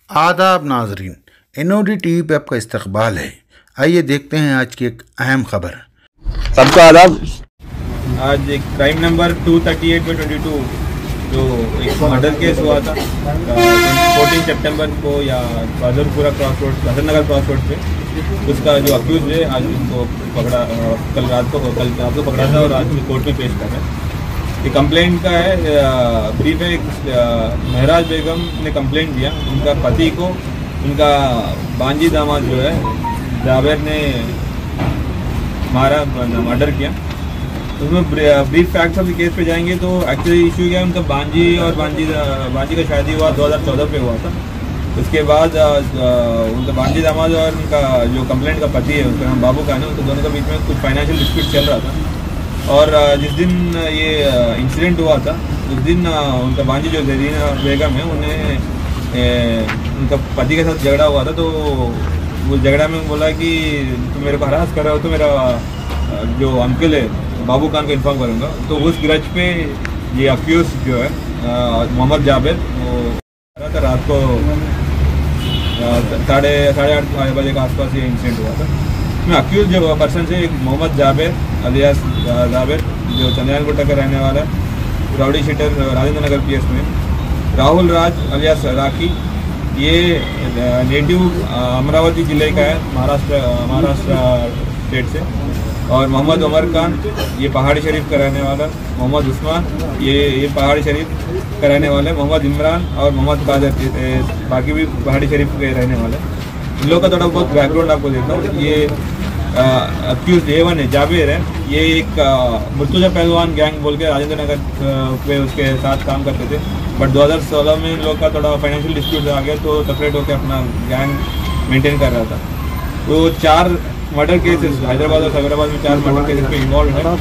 आदाब नाजरीन, NOD TV पे आपका इस्तकबाल है। आइए देखते हैं आज की एक अहम खबर। सबको आदाब। आज एक क्राइम नंबर 238/22 जो एक मर्डर केस हुआ था 14 सितंबर को या बहादुरपुरा क्रॉस रोड, नगर क्रॉस रोड पे। उसका जो अक्यूज है आज उनको पकड़ा, कल रात को पकड़ा था और आज कोर्ट में पेश कर रहे हैं। ये कंप्लेंट का है, ब्रीफ है। महराज बेगम ने कंप्लेंट दिया, उनका पति को उनका बांजी दामाद जो है जावेर ने मर्डर किया। उसमें brief facts of the case पे जाएंगे तो एक्चुअली इशू क्या है, उनका बांजी का शादी हुआ 2014 पे हुआ था। उसके बाद उनका बांजी दामाद और उनका जो कंप्लेंट का पति है, उसका नाम बाबू खान है, उनके दोनों के बीच में कुछ फाइनेंशियल डिस्प्यूट चल रहा था। और जिस दिन ये इंसिडेंट हुआ था उस दिन उनका बांजी जो जरीना बेगम है, उन्हें उनका पति के साथ झगड़ा हुआ था। तो वो झगड़ा में बोला कि तुम मेरे को हरास कर रहे हो, तो मेरा जो अंकल है बाबू खान को इन्फॉर्म करूँगा। तो उस ग्रज पे ये अक्यूज जो है मोहम्मद जावेर, वो था रात को 8:30 बजे के आसपास ये इंसिडेंट हुआ था। इसमें अक्यूज जो पर्सन से एक मोहम्मद जावेर अलियास जावेर जो चंद्रयान गुट्टा का रहने वाला है, rowdy sheeter Rajendra Nagar PS में। राहुल राज अलियास राखी, ये नेटिव अमरावती जिले का है, महाराष्ट्र स्टेट से। और मोहम्मद उमर खान, ये पहाड़ी शरीफ का रहने वाला। मोहम्मद उस्मान, ये पहाड़ी शरीफ का रहने वाले। मोहम्मद इमरान और मोहम्मद कादर, बाकी भी पहाड़ी शरीफ के रहने वाले। इन लोगों का थोड़ा बहुत बैकग्राउंड आपको देता हूँ। ये अक्यूज A1 है, जावेर है। ये एक मुर्तुजा पहलवान गैंग बोल के राजेंद्र नगर पे उसके साथ काम करते थे। बट 2016 में इन लोग का थोड़ा फाइनेंशियल डिस्प्यूट आ गया तो सेपरेट होकर अपना गैंग मेंटेन कर रहा था। तो 4 मर्डर केसेस हैदराबाद और हैदराबाद में 4 मर्डर केसेस पे इन्वॉल्व है।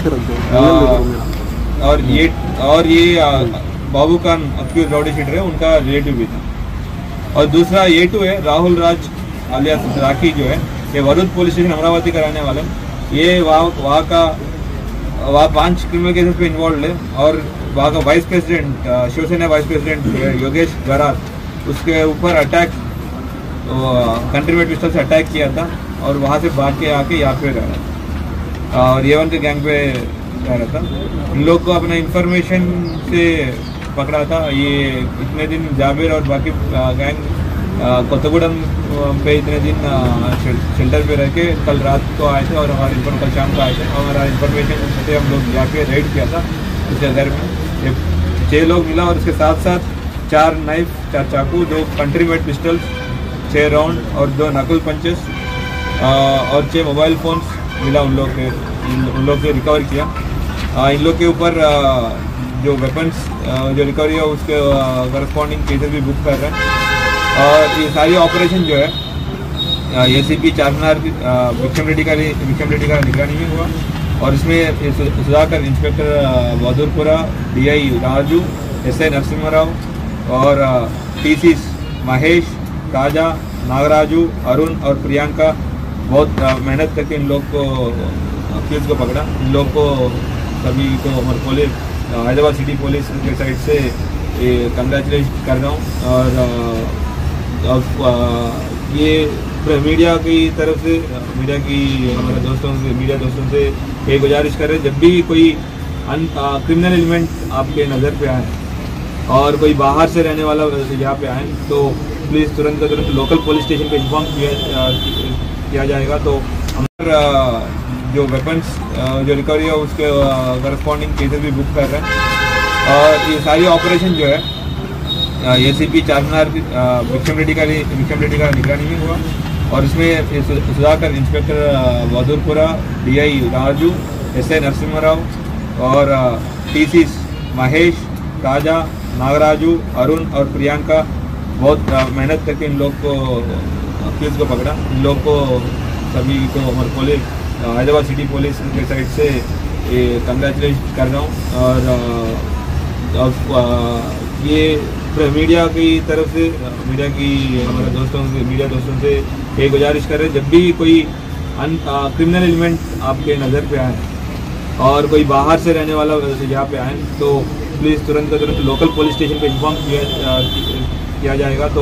और ये Babu Khan accuse rowdy sheeter है, उनका रिलेटिव भी था। और दूसरा A2 है, राहुल राज अलियास राखी जो है, ये वरुद पुलिस स्टेशन अमरावती का रहने वाले। ये वहाँ 5 क्रिमिनल केसेस पे इन्वॉल्व है। और वहाँ का vice president, Shivsena vice president Yogesh Garat, उसके ऊपर अटैक, कंट्री में पिस्टल से अटैक किया था और वहाँ से भाग के आके यहाँ पे रह रहा था और A1 के गैंग पे रह रहा था। इन लोग को अपना इंफॉर्मेशन से पकड़ा था। ये इतने दिन जावेर और बाकी गैंग कोत्तगुडम पे इतने दिन शेल्टर पे रह के कल रात को आए थे और कल शाम को आए थे। हमारा इन्फॉर्मेशन से हम लोग जाके रेड किया था उसके घर में। 6 लोग मिला और उसके साथ साथ 4 नाइफ, 4 चाकू, 2 कंट्री मेड पिस्टल, 6 राउंड और 2 नकल पंचेस और 6 मोबाइल फ़ोन्स मिला उन लोग से रिकवर किया। इन लोग के ऊपर जो वेपन्स जो रिकवरी है उसके करस्पॉन्डिंग केसेस भी बुक कर रहे हैं। और ये सारी ऑपरेशन जो है ACP चारमीनार विक्रम रेड्डी का निगरानी में हुआ। और इसमें Sudhakar, inspector Bahadurpura, DI Raju, SI Narasimha और TCs महेश, राजा, नागराजू, अरुण और प्रियंका बहुत मेहनत करके इन लोग को अक्यूज को पकड़ा। इन लोग को सभी को हमारे पुलिस, हैदराबाद सिटी पुलिस के साइड से कंग्रेचुलेट कर रहा हूँ। और ये मीडिया की तरफ से, हमारे मीडिया दोस्तों से ये गुजारिश कर रहे हैं, जब भी कोई क्रिमिनल एलिमेंट आपके नज़र पे आए और कोई बाहर से रहने वाला यहाँ पे आए तो प्लीज़ तुरंत लोकल पुलिस स्टेशन पे इन्फॉर्म किया जाएगा। तो हमारे जो वेपन्स जो रिकवरी है उसके करस्पॉन्डिंग केसेस भी बुक कर रहे हैं। और ये सारी ऑपरेशन जो है ACP चारमीनार विक्रम रेड्डी का निगरानी में हुआ। और इसमें Sudhakar, inspector Bahadurpura, DI Raju, SI Narasimha और TCs महेश, राजा, नागराजू, अरुण और प्रियंका बहुत मेहनत करके इन लोग को अक्यूज को पकड़ा। इन लोग को सभी को हमारे पुलिस, हैदराबाद सिटी पुलिस के साइड से कंग्रेचुलेट कर रहा हूँ। और ये मीडिया की तरफ से, हमारे मीडिया दोस्तों से ये गुजारिश कर रहे हैं, जब भी कोई क्रिमिनल एलिमेंट आपके नज़र पे आए और कोई बाहर से रहने वाला यहाँ पे आए तो प्लीज़ तुरंत लोकल पुलिस स्टेशन पे इन्फॉर्म किया जाएगा। तो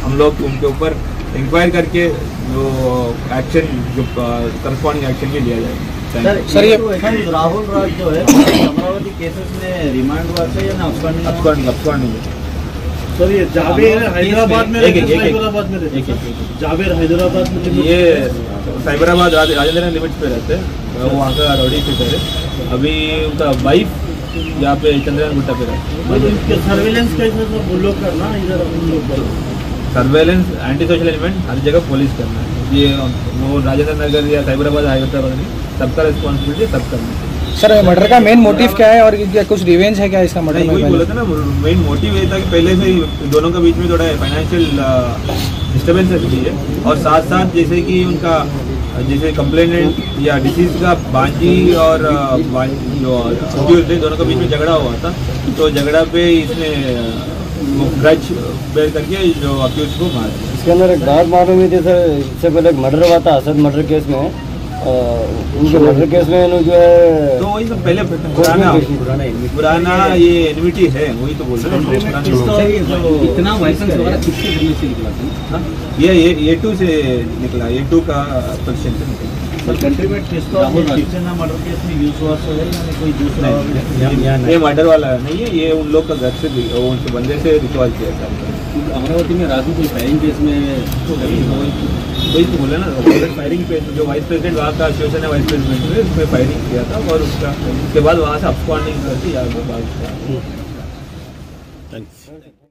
हम लोग उनके ऊपर इंक्वायर करके जो एक्शन जो करस्पॉन्डिंग एक्शन भी लिया जाएगा। सर ये राहुल राज जो है अमरावती केसेस में रिमांड हुआ था या अपकॉन्डिंग सर ये जावेर हैदराबाद में जावेर हैदराबाद में ये साइबराबाद राजेंद्र लिमिट्स पे रहते हैं, वो वहाँ का रॉडी शूटर है। अभी उनका वाइफ यहाँ पे चंद्रयान गुट्टा पे रहते हैं। सर्वेलेंस कैसे सर वो लोग करना इधर सर्वेलेंस एंटी सोशल एलिमेंट हर जगह पुलिस करना है, ये वो राजेंद्र नगर या साइबराबाद हैदराबाद नहीं, सबका रिस्पॉन्सिबिलिटी सब करना है। सर मर्डर का मेन मोटिव क्या है और क्या कुछ रिवेंज है क्या इसका मर्डर में? वही बोला था ना, मेन मोटिव ये था कि पहले से ही दोनों के बीच में थोड़ा फाइनेंशियल डिस्टर्बेंसेस भी है, और साथ साथ जैसे कि उनका जैसे कंप्लेनेंट या डिसीज का बांजी और जो अक्यूज थे दोनों के बीच में झगड़ा हुआ था, तो झगड़ा पे इसने वो ग्रज बेयर करके जो अक्यूज को मार दिया। इसके अंदर एक बात मालूम हुई थी सर, इससे पहले एक मर्डर हुआ था असद मर्डर केस में, उनके मर्डर केस में जो है तो वही तो पहले पुराना ये एनविटी है, वही तो बोल रहे हैं। इतना वाइसेंस वगैरह किसके जरिए से निकला था? ये A2 से निकला, A2 का पोजीशन से निकला। कंट्री में शिवसेना मर्डर केस में यूज हुआ है या कोई दूसरा? ये मर्डर वाला नहीं है, ये उन लोग का घर से उनके बंदे से रिकॉल किया था। अमरावती में राजू कोई फायरिंग केस में वही तो बोले ना, फायरिंग पे जो वाइस प्रेसिडेंट वहाँ का शिवसेना वाइस प्रेसिडेंट ने उस पर फायरिंग किया था, और उसके बाद वहाँ से अपस्कॉन्डिंग करके यहाँ पे भाग गया।